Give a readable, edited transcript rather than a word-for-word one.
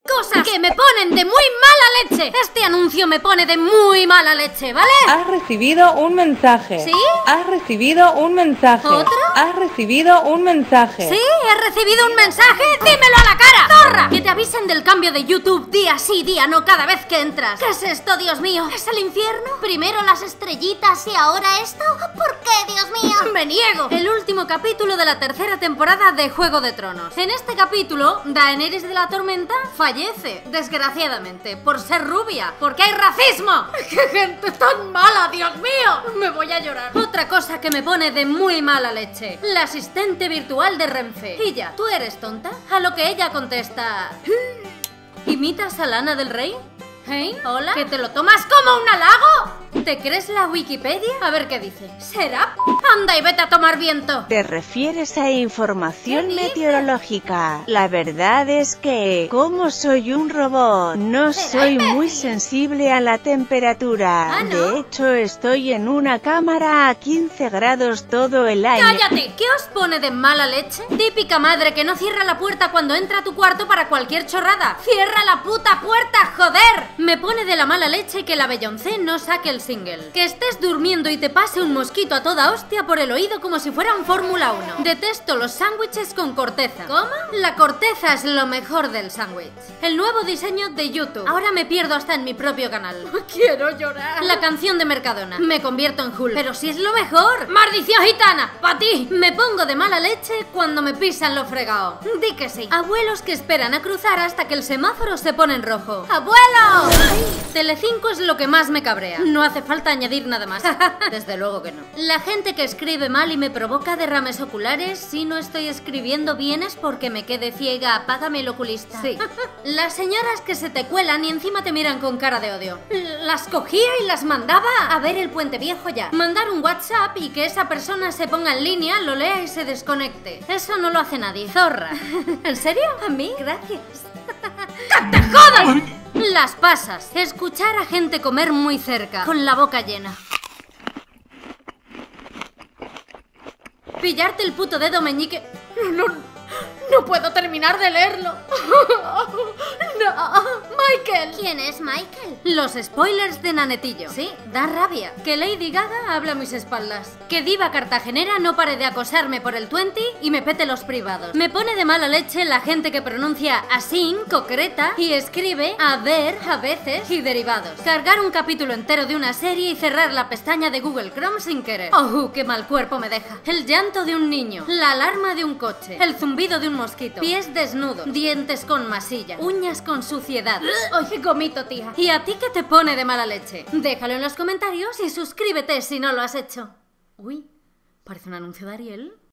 Cosas que me ponen de muy mala leche. Este anuncio me pone de muy mala leche, ¿vale? Has recibido un mensaje. ¿Sí? Has recibido un mensaje. ¿Otro? Has recibido un mensaje. ¿Sí? ¿He recibido un mensaje? ¡Dímelo a la cara! ¡Zorra! Que te avisen del cambio de YouTube día sí, día no, cada vez que entras. ¿Qué es esto, Dios mío? ¿Es el infierno? Primero las estrellitas y ahora esto. ¿Por qué, Dios mío? ¡Me niego! El último capítulo de la tercera temporada de Juego de Tronos. En este capítulo, Daenerys de la Tormenta fallece, desgraciadamente, por ser rubia, porque hay racismo. ¡Qué gente tan mala, Dios mío! Me voy a llorar. Otra cosa que me pone de muy mala leche: la asistente virtual de Renfe. Y ya, ¿tú eres tonta? A lo que ella contesta: ¿imitas a Lana del Rey? ¿Hey? ¿Hola? ¿Que te lo tomas como un halago? ¿Te crees la Wikipedia? A ver qué dice. ¿Será? Anda y vete a tomar viento. ¿Te refieres a información meteorológica? La verdad es que, como soy un robot, no soy muy sensible a la temperatura. ¿Ah, no? De hecho, estoy en una cámara a 15 grados todo el año. ¡Cállate! ¿Qué os pone de mala leche? Típica madre que no cierra la puerta cuando entra a tu cuarto para cualquier chorrada. ¡Cierra la puta puerta, joder! Me pone de la mala leche que la Beyoncé no saque el single. Que estés durmiendo y te pase un mosquito a toda hostia por el oído como si fuera un Fórmula 1. Detesto los sándwiches con corteza. ¿Cómo? La corteza es lo mejor del sándwich. El nuevo diseño de YouTube. Ahora me pierdo hasta en mi propio canal. Quiero llorar. La canción de Mercadona. Me convierto en Hulk. Pero si es lo mejor. ¡Maldición gitana! ¡Pa' ti! Me pongo de mala leche cuando me pisan lo fregado. Di que sí. Abuelos que esperan a cruzar hasta que el semáforo se pone en rojo. ¡Abuelo! Telecinco es lo que más me cabrea. No hace falta añadir nada más. Desde luego que no. La gente que escribe mal y me provoca derrames oculares. Si no estoy escribiendo bien es porque me quedé ciega. Apágame el oculista. Sí. Las señoras que se te cuelan y encima te miran con cara de odio. Las cogía y las mandaba a ver el Puente Viejo ya. Mandar un WhatsApp y que esa persona se ponga en línea, lo lea y se desconecte. Eso no lo hace nadie. Zorra. ¿En serio? ¿A mí? Gracias. ¡Que te jodas! Las pasas. Escuchar a gente comer muy cerca, con la boca llena. Pillarte el puto dedo meñique. No puedo terminar de leerlo. No. Michael. ¿Quién es Michael? Los spoilers de Nanetillo. Sí, da rabia. Que Lady Gaga habla a mis espaldas. Que diva cartagenera no pare de acosarme por el 20 y me pete los privados. Me pone de mala leche la gente que pronuncia así, concreta, y escribe a ver, a veces y derivados. Cargar un capítulo entero de una serie y cerrar la pestaña de Google Chrome sin querer. ¡Oh, qué mal cuerpo me deja! El llanto de un niño, la alarma de un coche, el zumbido de un mosquito, pies desnudos, dientes con masilla, uñas con suciedad. ¡Oye, gomito, tía! ¿Y a ti qué te pone de mala leche? Déjalo en los comentarios y suscríbete si no lo has hecho. Uy, parece un anuncio de Ariel.